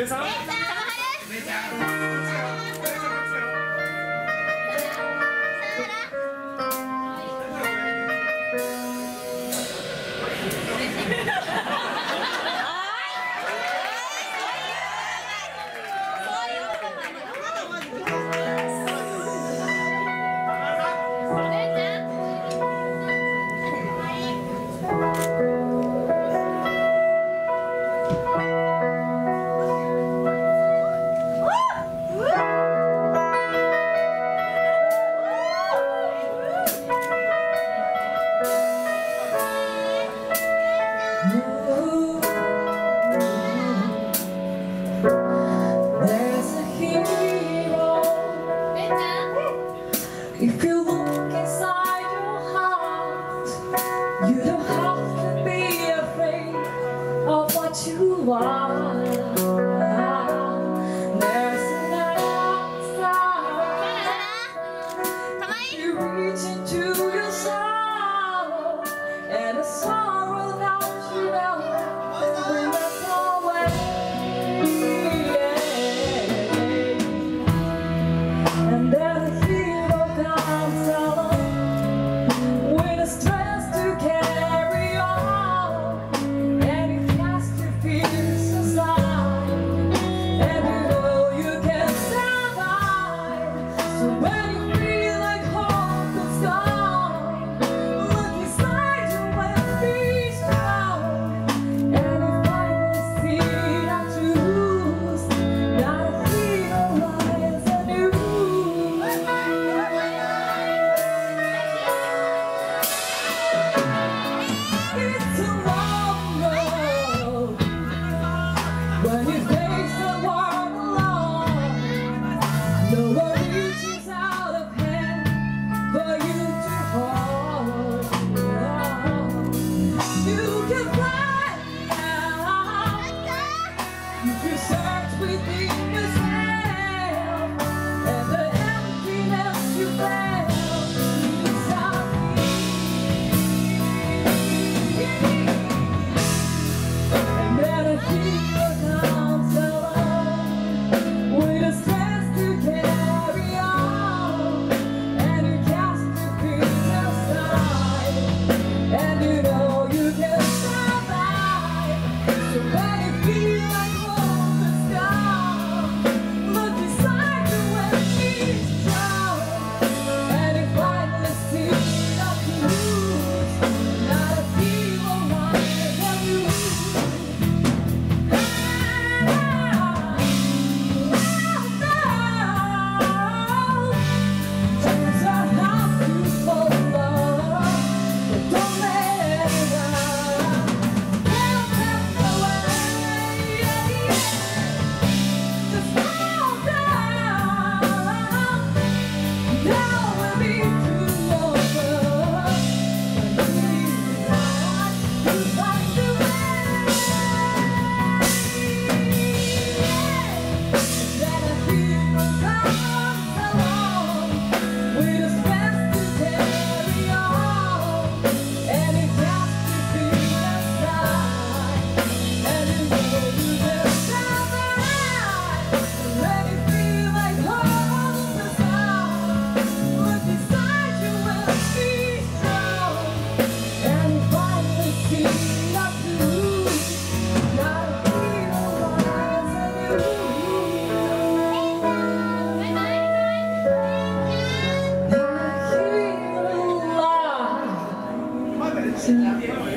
姉さん。 If you look inside your heart, you don't have to be afraid of what you are. There's an outside. You reach into your sorrow, and the sorrow that you know will not away. And then when you face the world alone, no one reaches out of hand for you to hold. You can fly now if you search within yourself, and the emptiness you felt inside me. And then I feel Yeah.